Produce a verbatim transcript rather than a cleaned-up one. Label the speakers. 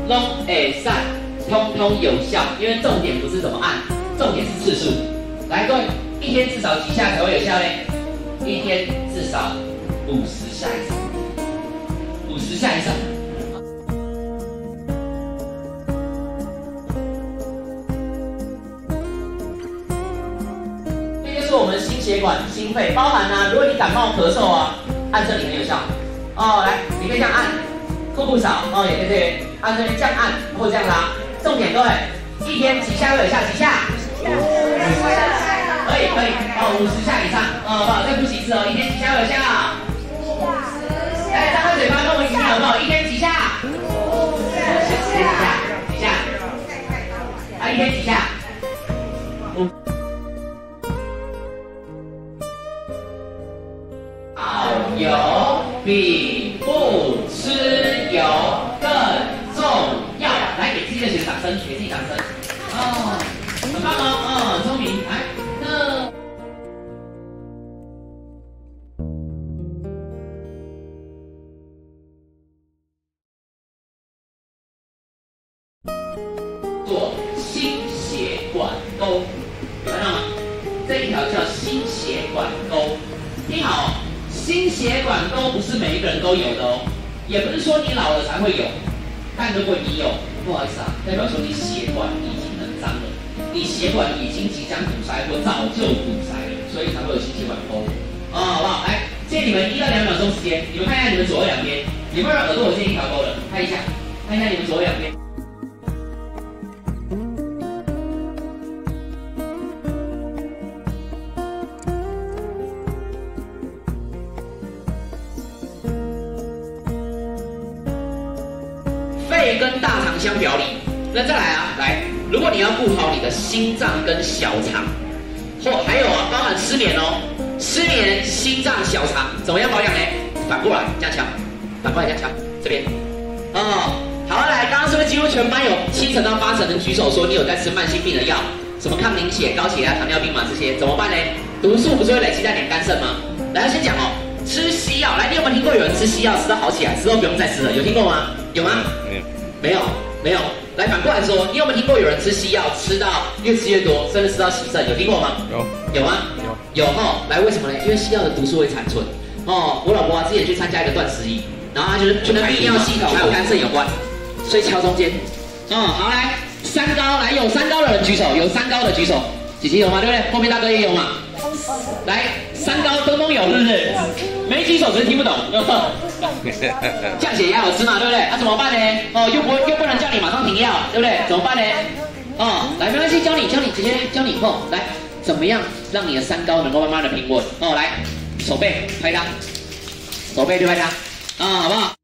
Speaker 1: 拢会使，通通有效。因为重点不是怎么按，重点是次数。来，各位，一天至少几下才会有效呢？一天至少五十下以上，五十下以上。 是我们心血管、心肺，包含啊，如果你感冒咳嗽啊，按这里很有效。哦，来，你可以这样按，腹部扫，哦，也可以这里按这边这样按或这样拉。重点各位，一天几下会有效？几下？可以可以，哦，五十下以上，哦，好，再复习一次哦，一天几下会有效？来，张开嘴巴跟我一起念好不好？一天几下？几下？几下？啊，一天几下？ 油比不吃油更重要。来，给自己的学掌声，给自己掌声。哦，很棒哦，哦，聪明。来，那做心血管沟，看到吗？这一条叫心血管沟，听好哦。 心血管沟不是每一个人都有的哦，也不是说你老了才会有。但如果你有，不好意思啊，代表说你血管已经很脏了，你血管已经即将堵塞或早就堵塞了，所以才会有心血管沟。哦，好不好？来，借你们一到两秒钟时间，你们看一下你们左右两边，有没有耳朵有这一条沟的？看一下，看一下你们左右两边。 肺跟大肠相表里，那再来啊，来，如果你要顾好你的心脏跟小肠，或还有啊，包含失眠哦，失眠、心脏、小肠怎么样保养呢？反过来这样敲，反过来这样敲，这边，哦，好，来，刚刚是不是几乎全班有七成到八成人举手说你有在吃慢性病的药，什么抗凝血、高血压、糖尿病嘛这些，怎么办呢？毒素不是会累积在脸、肝、肾吗？来，先讲哦，吃西药，来，你有没有听过有人吃西药吃到好起来，之后不用再吃了？有听过吗？有吗？没有。 没有，没有。来反过来说，你有没有听过有人吃西药吃到越吃越多，甚至吃到洗肾？有听过吗？有，有吗？有，有哈。来，为什么呢？因为西药的毒素会残存。哦，我老婆啊之前去参加一个断食营，然后她就是觉得泌尿系统还有肝肾有关，所以敲中间。哦，好来，三高，来有三高的人举手，有三高的举手。姐姐有吗？对不对？后面大哥也有嘛。来，三高通通有，是不是？没举手只是听不懂。降血压有吃嘛，对不对？那、啊、怎么办呢？哦，又不又不能叫你马上停药，对不对？怎么办呢？哦，来，没关系，教你教你，姐姐教你后、哦、来，怎么样让你的三高能够慢慢的平稳？哦，来，手背拍它，手背对拍它，啊、哦，好不好？